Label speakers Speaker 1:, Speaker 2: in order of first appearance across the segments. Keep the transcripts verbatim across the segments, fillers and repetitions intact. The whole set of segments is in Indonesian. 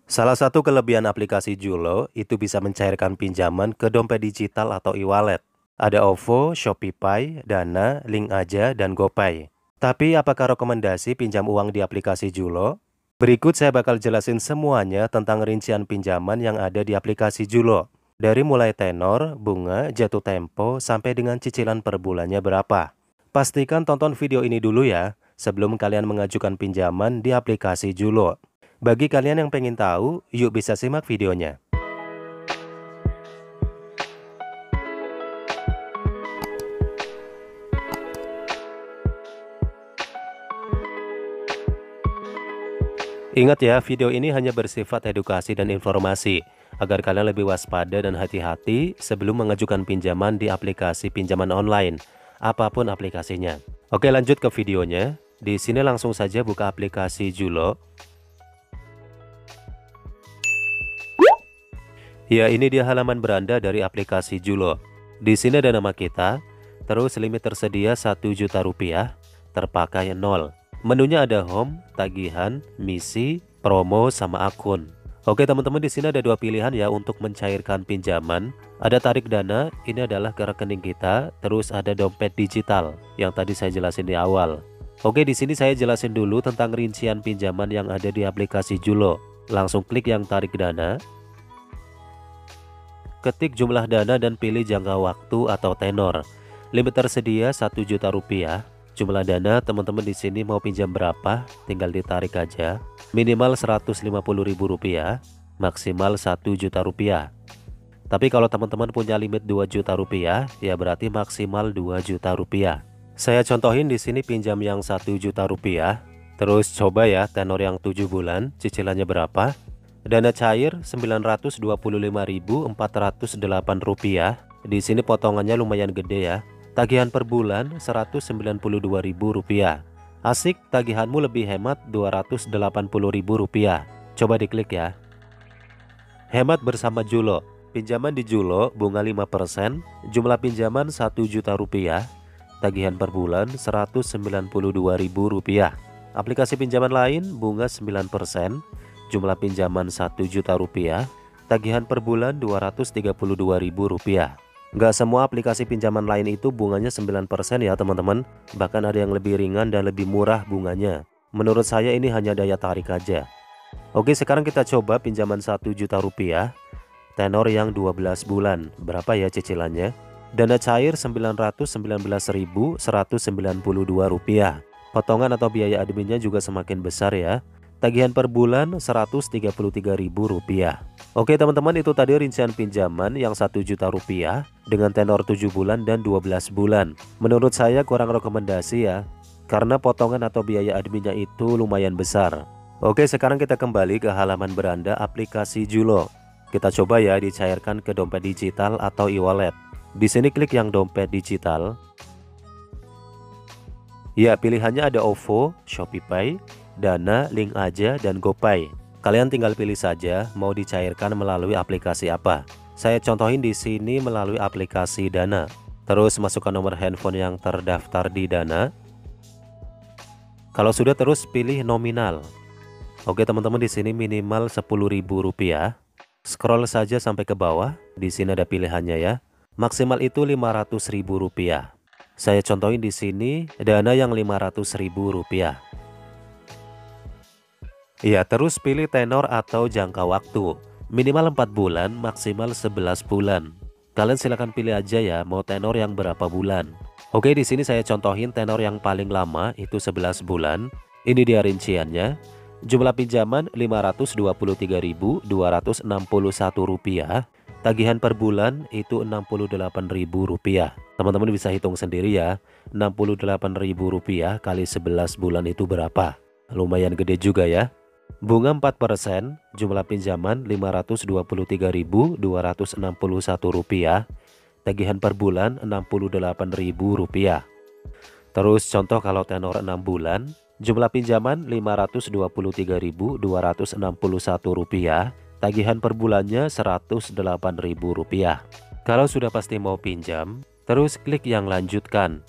Speaker 1: Salah satu kelebihan aplikasi Julo itu bisa mencairkan pinjaman ke dompet digital atau e-wallet. Ada OVO, ShopeePay, Dana, Link Aja, dan GoPay. Tapi apakah rekomendasi pinjam uang di aplikasi Julo? Berikut saya bakal jelasin semuanya tentang rincian pinjaman yang ada di aplikasi Julo. Dari mulai tenor, bunga, jatuh tempo, sampai dengan cicilan per bulannya berapa. Pastikan tonton video ini dulu ya, sebelum kalian mengajukan pinjaman di aplikasi Julo. Bagi kalian yang pengen tahu, yuk bisa simak videonya. Ingat ya, video ini hanya bersifat edukasi dan informasi, agar kalian lebih waspada dan hati-hati sebelum mengajukan pinjaman di aplikasi pinjaman online, apapun aplikasinya. Oke, lanjut ke videonya. Di sini langsung saja buka aplikasi Julo. Ya, ini dia halaman beranda dari aplikasi Julo. Di sini ada nama kita, terus limit tersedia satu juta rupiah, terpakai nol. Menunya ada home, tagihan, misi, promo, sama akun. Oke teman-teman, di sini ada dua pilihan ya untuk mencairkan pinjaman. Ada tarik dana, ini adalah ke rekening kita, terus ada dompet digital yang tadi saya jelasin di awal. Oke, di sini saya jelasin dulu tentang rincian pinjaman yang ada di aplikasi Julo. Langsung klik yang tarik dana. Ketik jumlah dana dan pilih jangka waktu atau tenor. Limit tersedia satu juta rupiah. Jumlah dana teman-teman di sini mau pinjam berapa? Tinggal ditarik aja. Minimal seratus lima puluh ribu rupiah, maksimal satu juta rupiah. Tapi kalau teman-teman punya limit dua juta rupiah, ya berarti maksimal dua juta rupiah. Saya contohin di sini pinjam yang satu juta rupiah. Terus coba ya tenor yang tujuh bulan, cicilannya berapa? Dana cair sembilan ratus dua puluh lima ribu empat ratus delapan rupiah. Di sini potongannya lumayan gede ya. Tagihan per bulan seratus sembilan puluh dua ribu rupiah. Asik, tagihanmu lebih hemat dua ratus delapan puluh ribu rupiah. Coba diklik ya. Hemat bersama Julo. Pinjaman di Julo bunga lima persen, jumlah pinjaman satu juta rupiah. Tagihan per bulan seratus sembilan puluh dua ribu rupiah. Aplikasi pinjaman lain bunga sembilan persen. Jumlah pinjaman satu juta rupiah, tagihan per bulan dua ratus tiga puluh dua ribu rupiah. Nggak semua aplikasi pinjaman lain itu bunganya sembilan persen ya teman-teman. Bahkan ada yang lebih ringan dan lebih murah bunganya. Menurut saya ini hanya daya tarik aja. Oke, sekarang kita coba pinjaman satu juta rupiah, tenor yang dua belas bulan. Berapa ya cicilannya? Dana cair sembilan ratus sembilan belas ribu seratus sembilan puluh dua rupiah. Potongan atau biaya adminnya juga semakin besar ya. Tagihan per bulan seratus tiga puluh tiga ribu rupiah. Oke teman-teman, itu tadi rincian pinjaman yang satu juta rupiah dengan tenor tujuh bulan dan dua belas bulan. Menurut saya kurang rekomendasi ya, karena potongan atau biaya adminnya itu lumayan besar. Oke, sekarang kita kembali ke halaman beranda aplikasi Julo. Kita coba ya dicairkan ke dompet digital atau e-wallet. Di sini klik yang dompet digital. Ya, pilihannya ada OVO, ShopeePay, Dana, Link Aja, dan GoPay. Kalian tinggal pilih saja mau dicairkan melalui aplikasi apa. Saya contohin di sini melalui aplikasi Dana. Terus masukkan nomor handphone yang terdaftar di Dana. Kalau sudah, terus pilih nominal. Oke teman-teman, di sini minimal sepuluh ribu rupiah. Scroll saja sampai ke bawah. Di sini ada pilihannya ya. Maksimal itu lima ratus ribu rupiah. Saya contohin di sini Dana yang lima ratus ribu rupiah. Ya, terus pilih tenor atau jangka waktu. Minimal empat bulan, maksimal sebelas bulan. Kalian silahkan pilih aja ya, mau tenor yang berapa bulan. Oke, di sini saya contohin tenor yang paling lama itu sebelas bulan. Ini dia rinciannya. Jumlah pinjaman lima ratus dua puluh tiga ribu dua ratus enam puluh satu rupiah. Tagihan per bulan itu enam puluh delapan ribu rupiah. Teman-teman bisa hitung sendiri ya. enam puluh delapan ribu rupiah kali sebelas bulan itu berapa? Lumayan gede juga ya. Bunga empat persen, jumlah pinjaman lima ratus dua puluh tiga ribu dua ratus enam puluh satu rupiah. Tagihan per bulan enam puluh delapan ribu rupiah. Terus contoh kalau tenor enam bulan, jumlah pinjaman lima ratus dua puluh tiga ribu dua ratus enam puluh satu rupiah. Tagihan per bulannya seratus delapan ribu rupiah. Kalau sudah pasti mau pinjam, terus klik yang lanjutkan.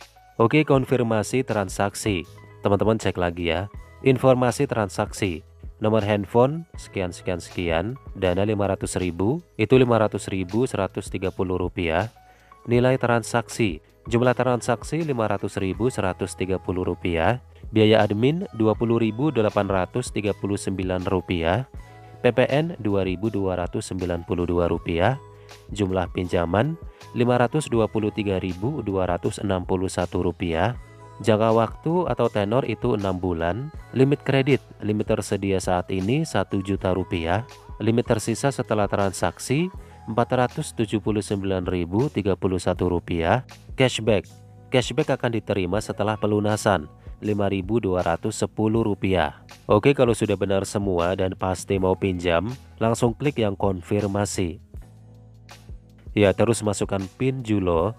Speaker 1: Oke, konfirmasi transaksi. Teman-teman cek lagi ya. Informasi transaksi. Nomor handphone sekian sekian sekian, dana lima ratus ribu, itu lima ratus ribu seratus tiga puluh rupiah. Nilai transaksi, jumlah transaksi lima ratus ribu seratus tiga puluh rupiah. Biaya admin dua puluh ribu delapan ratus tiga puluh sembilan rupiah. P P N dua ribu dua ratus sembilan puluh dua rupiah. Jumlah pinjaman lima ratus dua puluh tiga ribu dua ratus enam puluh satu rupiah. Jangka waktu atau tenor itu enam bulan. Limit kredit, limit tersedia saat ini satu juta rupiah. Limit tersisa setelah transaksi empat ratus tujuh puluh sembilan ribu tiga puluh satu rupiah. Cashback, cashback akan diterima setelah pelunasan lima ribu dua ratus sepuluh rupiah. Oke, kalau sudah benar semua dan pasti mau pinjam, langsung klik yang konfirmasi. Ya, terus masukkan PIN Julo.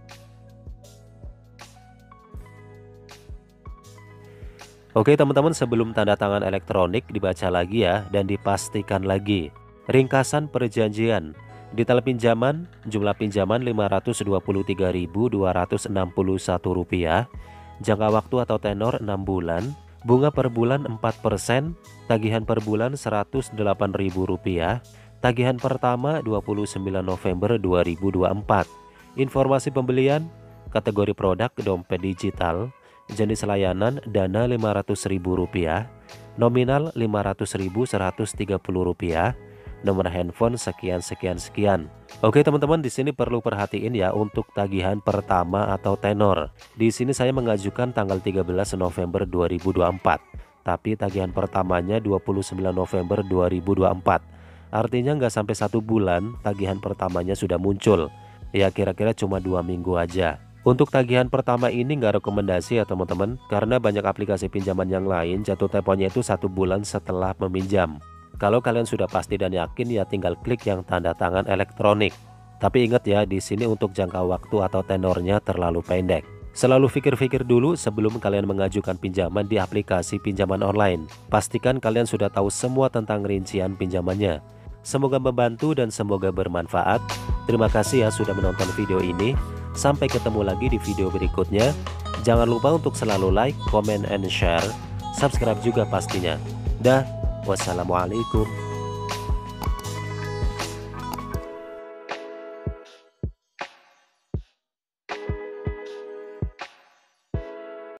Speaker 1: Oke teman-teman, sebelum tanda tangan elektronik dibaca lagi ya dan dipastikan lagi. Ringkasan perjanjian. Detail pinjaman, jumlah pinjaman lima ratus dua puluh tiga ribu dua ratus enam puluh satu rupiah. Jangka waktu atau tenor enam bulan. Bunga per bulan empat persen. Tagihan per bulan seratus delapan ribu rupiah. Tagihan pertama dua puluh sembilan November dua ribu dua puluh empat. Informasi pembelian, kategori produk dompet digital. Jenis layanan dana lima ratus ribu rupiah, nominal lima ratus ribu seratus tiga puluh rupiah, nomor handphone sekian sekian sekian. Oke teman-teman, di sini perlu perhatiin ya untuk tagihan pertama atau tenor. Di sini saya mengajukan tanggal tiga belas November dua ribu dua puluh empat, tapi tagihan pertamanya dua puluh sembilan November dua ribu dua puluh empat. Artinya nggak sampai satu bulan tagihan pertamanya sudah muncul. Ya kira-kira cuma dua minggu aja. Untuk tagihan pertama ini nggak rekomendasi ya teman-teman, karena banyak aplikasi pinjaman yang lain jatuh temponya itu satu bulan setelah meminjam. Kalau kalian sudah pasti dan yakin ya tinggal klik yang tanda tangan elektronik. Tapi ingat ya, di sini untuk jangka waktu atau tenornya terlalu pendek. Selalu pikir-pikir dulu sebelum kalian mengajukan pinjaman di aplikasi pinjaman online. Pastikan kalian sudah tahu semua tentang rincian pinjamannya. Semoga membantu dan semoga bermanfaat. Terima kasih ya sudah menonton video ini. Sampai ketemu lagi di video berikutnya. Jangan lupa untuk selalu like, comment, and share. Subscribe juga pastinya. Dah, wassalamualaikum.